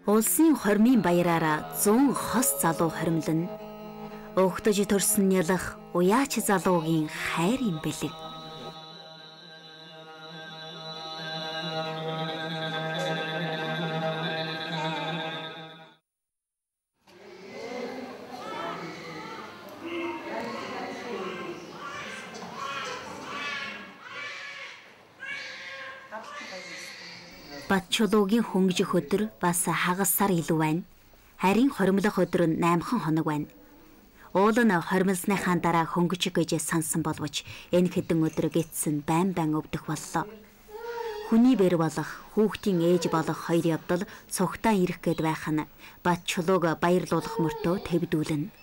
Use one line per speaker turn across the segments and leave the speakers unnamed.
Улсын хормын баяраараа 100 хос залуу хоримлон өгтөж төрсөн нялах уяач залуугийн хайр юм бэлэг. Батчулуугийн хөнгөжих өдөр бас хагасаар илүү байна. Харин хоримлох өдөр нь 8 хоног байна. Уул нь хоримлсныхаа дараа хөнгөжих гэж сансан боловч энэ хэдэн өдөр гитсэн байн өвдөх боллоо. Хүний бэр болох хүүхдийн ээж болох хоёр явдал цугтаа ирэх гээд байх нь Батчулууг баярлуулах мөртөө твдүүлнэ.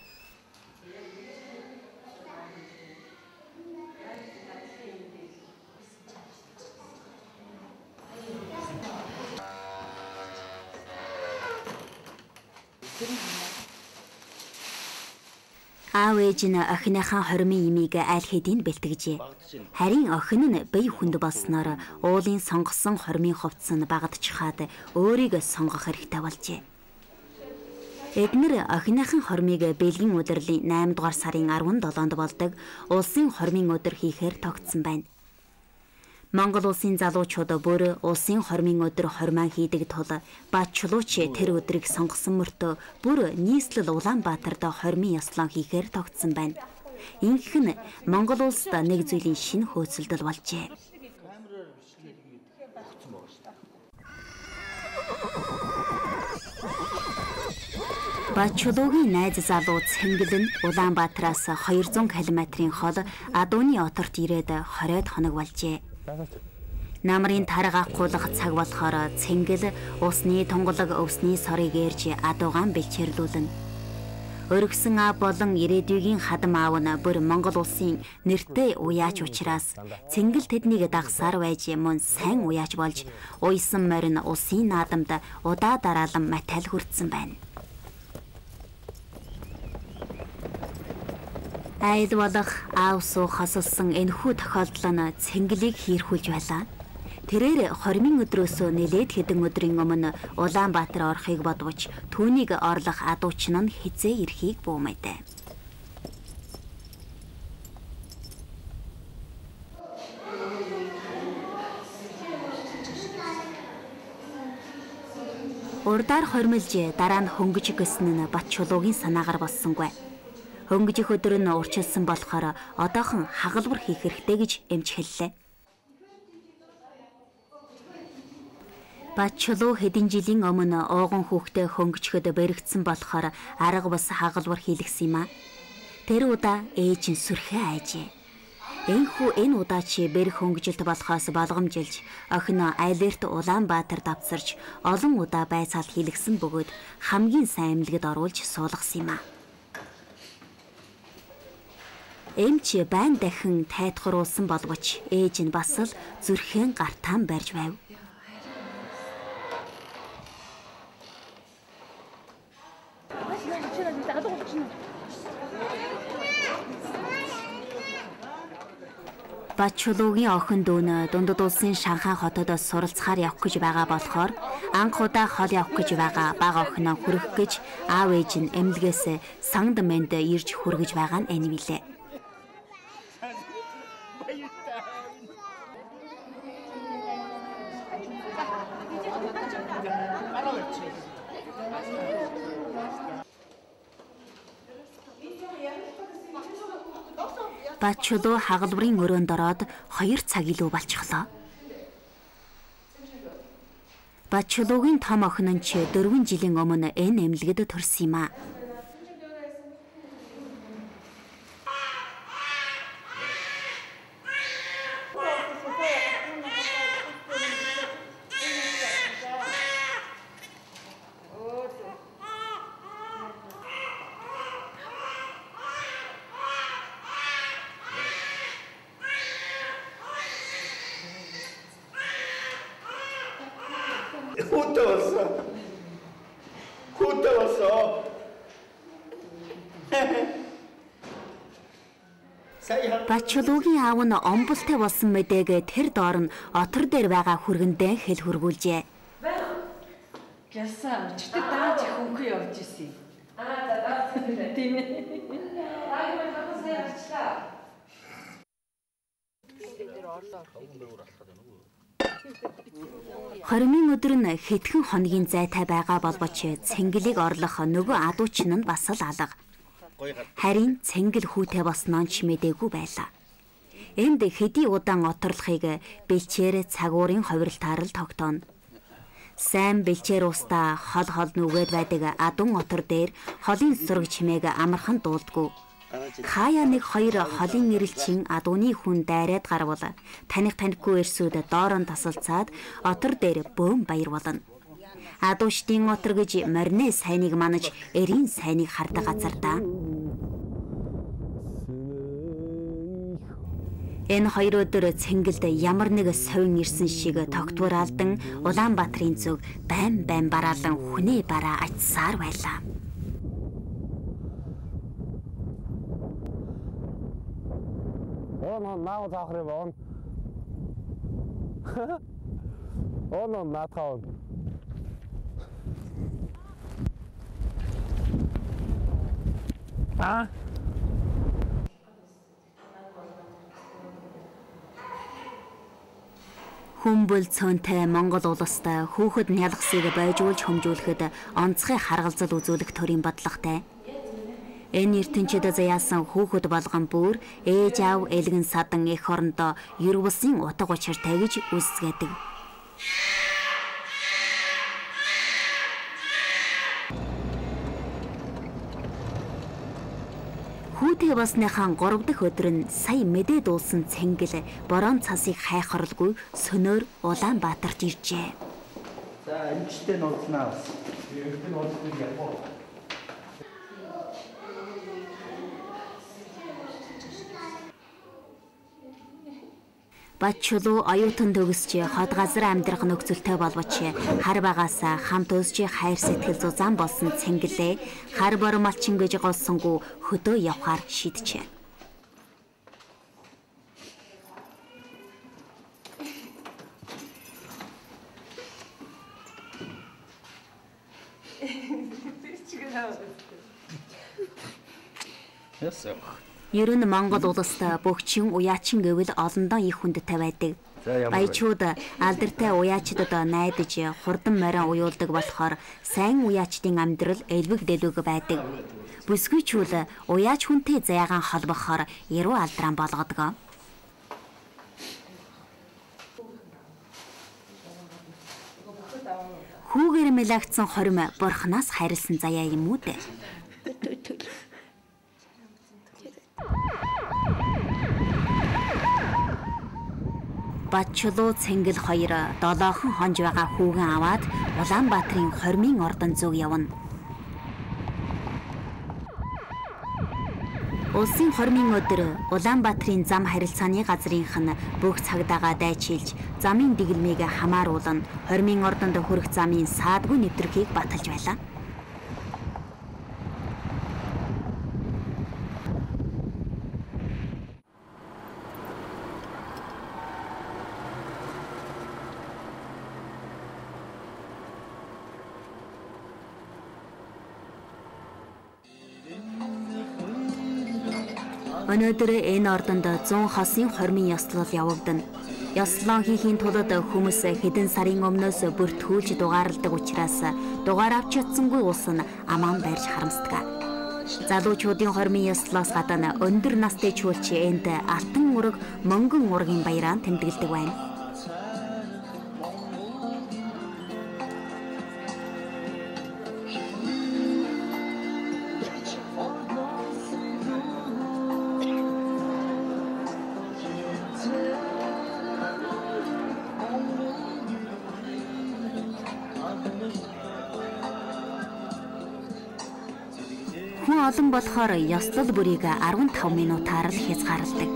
Аав ээж нь охиныхаа хормын имийг аль хэдийн бэлтгэжээ. Харин охин нь бие хүнд болсноор уулын сонгосон хормын хувцас нь багадчихад өөрийг сонгох хэрэгтэй болжээ. Эднэр охиныхын хормыг бэлгийн удирлын 8 дугаар сарын 17-нд болдог улсын хормын өдөр хийхээр тогтсон байна. Монгол улсын залуучууд бүр улсын хормын өдөр хормоо хийдэг тул Батчулууч тэр өдрийг сонгосон мөртөө бүр нийслэл Улаанбаатарт хормын ёслон хийхээр тогтсон байна. Ингэх нь Монгол улсад нэг зүйлийн шинэ хөөцөлдөл болжээ. Батчулуугийн найз залуу Цэнгэл нь Улаанбаатараас 200 км-ийн хол Адууны оторт ирээд 20 хоног болжээ. Намрын тарга гулах цаг болохоор Цэнгэл усны тунгалаг өвсний сорыг ээрж Адуугаан бэлчээрлүүлнэ. Өргөсөн аав болон ирээдүйгийн хадам аав нь бүр Монгол улсын нэртэй уяач учраас Цэнгэл тэднийг дагсаар байж мөн сайн уяач болж уйсан морин усын наадамд удаа дараалан матал хүртсэн байна. Айл болох аав суух хасалсан энэхүү тохиолдол нь Цэнгэлийг хийрхүүлж байлаа. Тэрээр хормын өдрөөсөө нэлээд хэдэн өдрийн өмнө Улаанбаатар орохыг бодвч түүнийг орлох адууч нь хизээ ирэхийг буумайдаа. Урдаар хормилж дараа нь хөнгөж гисэн нь Батчулуугийн санаагаар болсонгүй. Хөнгөжих өдөр нь урчилсан болохоор одоохон хагалбар хийх хэрэгтэй гэж эмч хэллээ. Батчулуу хэдэн жилийн өмнө ууган хүүхдээ хөнгөчөхөд бэрэгдсэн болохоор арга бас хагалбар хийлгсэн юм а. Тэр удаа ээж нь сүрхээ айжээ. Энэ удаа чи бэрэг хөнгөжилт болохоос болгомжилж охин айлерт Улаанбаатар давцарч олон удаа байцаал хийлгсэн бөгөөд хамгийн сайн эмнэлэгт оруулж суулгасан юм а. Эмч байн дахин тайтгаруулсан боловч ээж нь бас л зүрхэн гартаан барьж байв. Батчулуугийн охин дүүн дундад улсын Шанхай хотод суралцахаар явах гэж байгаа болохоор анх удаа хол явах гэж байгаа бага охиноо хүргэх гэж аав ээж нь эмнэлгээс сангад мэнд ирж хүргэж байгаа нь энэ билээ. Батчулуу хагалбарын өрөөнд ороод 2 цаг илүү болчихлоо. Батчулуугийн том охин нь 4 жилийн өмнө энэ эмнэлэгт төрсөн юм а.
Хутэ 왔어.
Батчулуугийн аав нь омболтой болсон мэдээг тэр доор нь отор дээр байгаа хүргэндээ хэл хөргүүлжээ.
Ясаа, өчтөр дааж их хөнгө явж исэн.
За дааж
Тийм ээ.
Аагийн хатан сайн арчлаа.
Хоримын өдөр нь хэдхэн хоногийн зайтай байгаа болбоч цэнгэлийг орлох нөгөө адууч нь бас л алга. Харин цэнгэл хүүтэй болсноо ч мэдээгүй байлаа. Энд хэдий удаан оторлохыг бэлчээр цагуурын хувиралтаар л тогтооно. Сайн бэлчээр устаа хол нүгээд байдаг адун отор дээр холын сураг чимээг амархан дуулдгүй. Хаяа нэг хоёр холын нэрэлчин адууны хүн дайраад гарвал танихгүй эрсүүд доорон тасалцаад отор дээр бөөм баяр болно. Адуучдын отор гэж морины сайныг манаж эрийн сайныг хардаг газар да. Энэ хоёр өдөр цэнгэлд ямар нэг совин ирсэн шиг тогтвор алдан Улаанбаатарын зүг байн бараалан хүнээ бараа ачсаар байлаа.
Он наа заахрын вон. Он наатаа.
Хүмбэл цөөнтэй Монгол улсад хүүхэд нялгсыг байжуулж хөмжүүлэхэд онцгой харгалзал үзүүлэх төрийн бодлоготой. Энэ ертөнцид заяасан хүүхэд болгон бүр ээж аав элгэн садан эх орондоо ер бусын утга учиртай гэж үздэг. Хүүтэй болсныхаа 3 дахь өдөр нь сая мэдээ дуулсан цэнгэл борон цасыг хайхарлгүй сөнөөр Улаанбаатарт иржээ.
За эмчтэй нууцнаа бас. Эмчтэй нууцныг яваа.
Бачулуу оюутан төгсч хот газар амьдрах нөхцөлтэй болбоч хар багаасаа хамт өсч хайр сэтгэл зузаан болсон цэнгэлээ хар бор малчин гэж голсонгүй хөдөө явхаар шийджээ.
Ясаа.
Ер нь Монгол улсад бөгчин уяачин гэвэл олондоо их хүндтэй байдаг. Баячууд алдартай уяачдад найдаж хурдан морин уюулдаг болохоор сайн уяачдын амьдрал элбэг дэлбэг байдаг. Бүсгүйчүүл уяач хүнтэй зайгаан холбохоор яруу алдран болгодог. Хүүгээр мэлэгдсэн хорим бурхнаас харилсан заяа юм уу дээ. Бачулуу цэнгэл хоёр 7хон хонж байгаа хүүгэн аваад Улаанбаатарын хормын ордон зүг явна. Улсын хормын өдөр Улаанбаатарын зам харилцааны газрынх нь бүх цагдаагаа дайчилж замын дэглэмийг хамааруулан хормын ордонд хүрэх замын саадгүй нэвтрхийг баталж байлаа. Өнөөдөр энэ ордонд 100 хосын хормын ёслол явагдана. Ёслол хийхийн тулд хүмүүс хэдэн сарын өмнөөс бүртгүүлж дугаарладаг учраас дугаар авч чадсангүй улс нь аман барьж харамсдаг. Залуучуудын хормын ёслолоос гадна өндөр настай чүүлч энд алтан ураг, мөнгөн ургийн баяраар тэмдэглэдэг байна. Хүн олон болохоор ёслол бүрийг 15 минутаар л хязгаарладаг.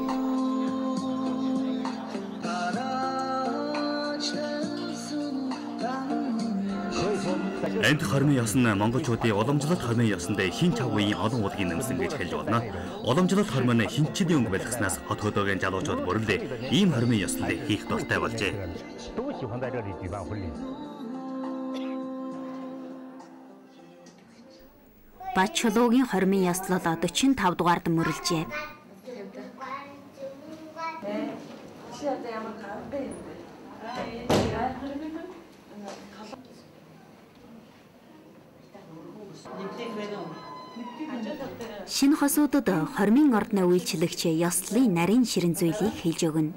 Энд хормын ёсон монголчуудын уламжлалт хормын ёсонд хин чав үеийн олон удгийн нэмсэн гэж хэлж болно. Уламжлалт хорм нь хинчлийн өнгө байлгаснаас хот хөдөөгийн залуучууд бүрэлдээ ийм хормын ёслолыг хийх дуртай болжээ.
Бачулуугийн хормын ёслол 45 дугаард мөрөлжээ.
Чи одоо ямар гарга юм бэ?
Шинэ хосуудад хормын ордны үйлчлэгч ёслолын нарийн ширэн зүйлийг хэлж өгнө.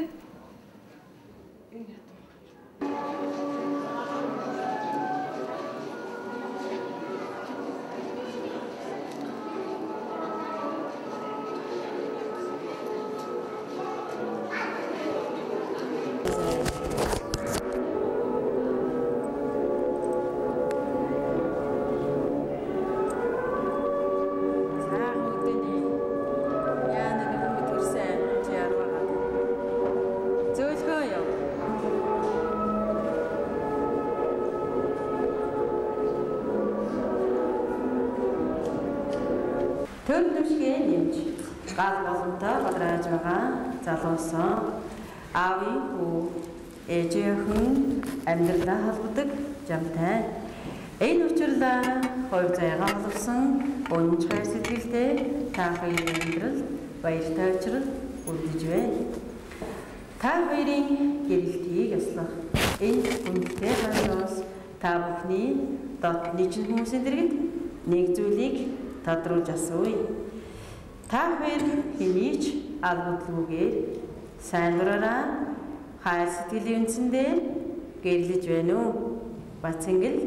Төр түшгээ нэмж гал боломтой бадрааж байгаа залуусан аавын хүү ээжийнхэн амьдралаа холбодог жамтай. Энэ учирлаа хоёр заяага боловсон өнчхөр сэтгэлтэй та хоёрын амьдрал баяртай учрал үлдэж байна. Та хоёрын гэрэлтийг яслах энэ хүнтэй хандаас та бүхний дотны чинь хүмүүсийн дэргэд нэг зүйлийг тодруулж асууя. Та хоёр хинийч албадлгүйгээр сайн дураараа хайр сэтгэлийн үндсэндээ гэрлэж байна уу? Бацэнгэл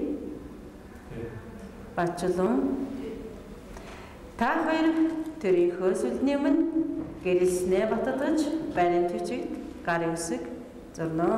Бачулуун та хоёр төрийнхөө сүлдний өмнө гэрэлснээ баталгаж барин төчигт гарын үсэг зурноо.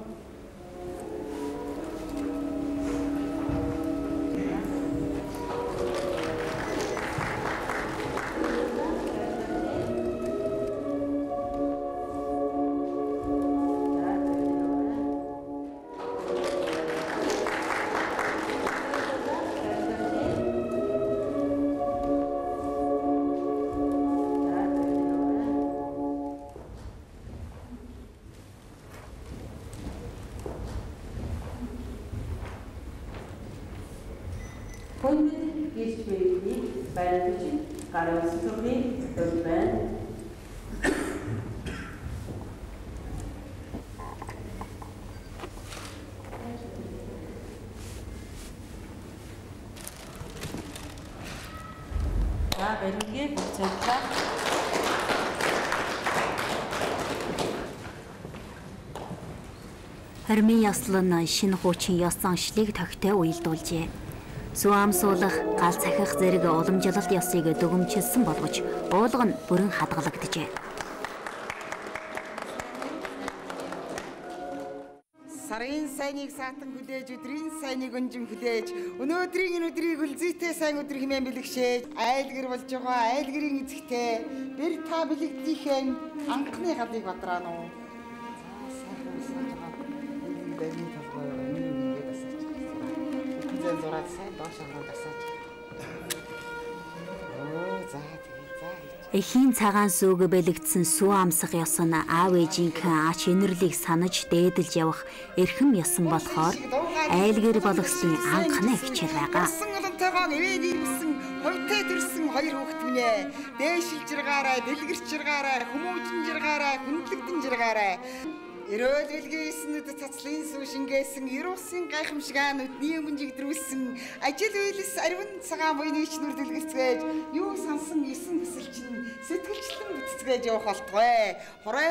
Хүндэд гэрч мэрэгний байрны гарын үсгийн төр байна. За бэлгээ бүцэллээ.
Хормын ёслол нь шинэ хуучин ёс заншлыг тогтоо уялдуулжээ. Суам суулгах, гал цахих зэрэг уламжлалт ёсыг дүгнэмжилсэн боловч уулга нь бүрэн хадгалагджээ.
Сарын сайныг саатан хүлээж, өдрийн сайныг өнжин хүлээж, өнөөдрийн өдрийг үлзийтэй сайн өдөр хэмээн бэлгшээж, айлгэр болж байгаа айлгэрийн эзэгтэй бэр та бэлэгдийнхэн анхны хадыг бадраана уу? Зураад сайн доош аваад асаач.
Эхийн цагаан сүүг бэлэгдсэн сүү амсах ёс нь аав ээжийнхэн ач инэрлийг санаж дээдэлж явах эрхэм ёсон болохоор айлгэр болгоснын анхны хичээл байгаа.
Олонтойгоо ивэн ирсэн, хувьтай төрсэн хоёр хүүхэд минь ээ. Дээшилж жиргаарай, дэлгэрч жиргаарай, хүмүүжин жиргаарай, хүндлэгдэн жиргаарай. Эрөөл билгээсэн нүд цацлын сүү шингээсэн, юусын гайхамшиг нүдний өмнө жигдрүүлсэн, ажил үйлс ариван цагаан буйны ичнүр дэлгэрцгээж, юу сансан эсэн хүсэл чинь сэтгэлчлэн бүтцгээж явах болтугай. Хураа.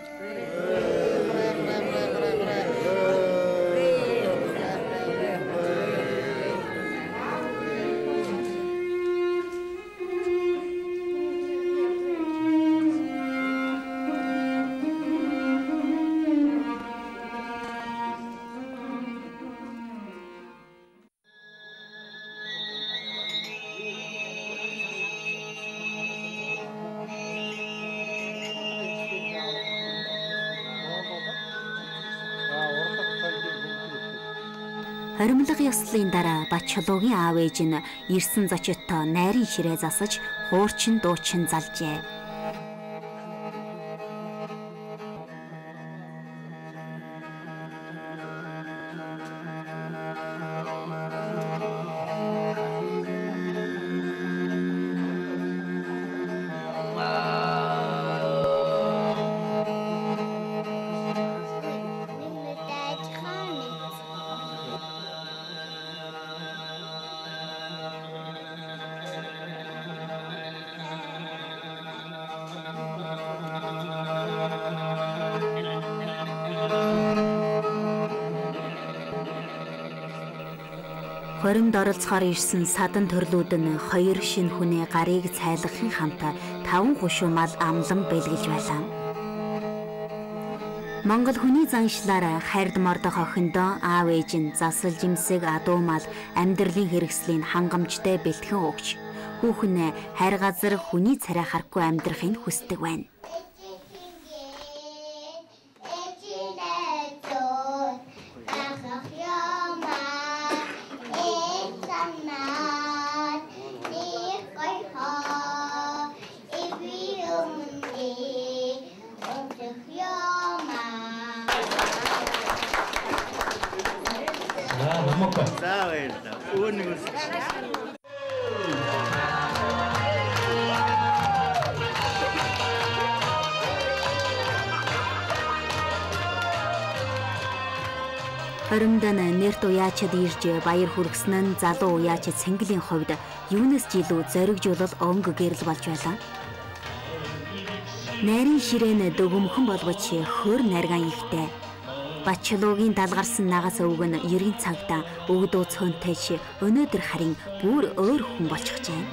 Хоримлог ёслолын дараа Бачулуугийн аав ээж нь ирсэн зочидтой найрын ширээ засаж хуурчин дуучин залжээ. Хоримд оролцохоор ирсэн садан төрлүүд нь 2 шинэ хүний гарыг цайлгахын хамт 5 гушуу мал амлан бэлгэлж байлаа. Монгол хүний заншлаар хайрд мордох охиндоо аав ээж нь засал жимсэг адуу мал амьдралын хэрэгслийг хангамжтай бэлтгэн өгч хүүхэн хайр газар хүний царай харахгүй амьдрахыг хүсдэг байна. Хоримд нэрт уяачид ирж баяр хүргэсэн нь залуу уяачид цэнгэлийн хувьд юунаас ч илүү зоригжуулал өнгө гэрэл болж байлаа. Найрын ширээн дөгөмхөн боловч хөр наргаан ихтэй. Бачлуугийн далгарсан нагас өвг нь ерийн цагта өгдөө цөөнтэйч өнөөдөр харин бүр өөр хүн болчихжээ.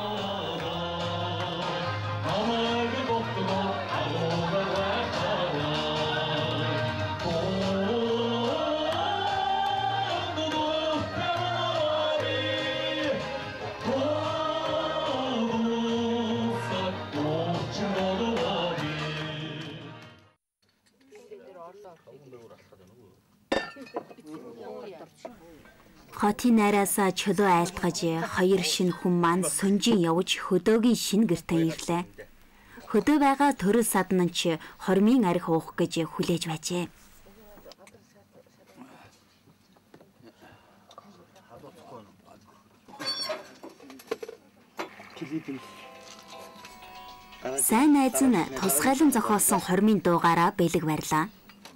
Хотын найраас чөлөө айлтгаж 2 шинэ хүн маань сүнжин явж хөдөөгийн шинэ гэртээ ирлээ. Хөдөө байгаа төрөл садан ч хормын арх уух гэж хүлээж байжээ. Сайн найз нь тусгайлан зохиосон хормын дуугаараа бэлэг барьлаа.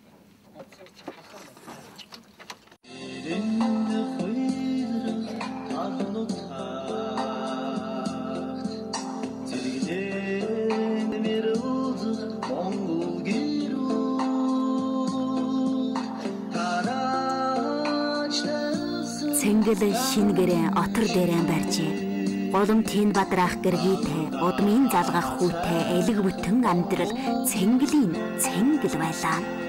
Цэнгэл шинэ гэрээ отор дээрээ барьжээ. Голом тэн бадраах гэргийтэй, удмын залгах хүүтэй элэг бүтэн амьдрал цэнгэлийн цэнгэл байлаа.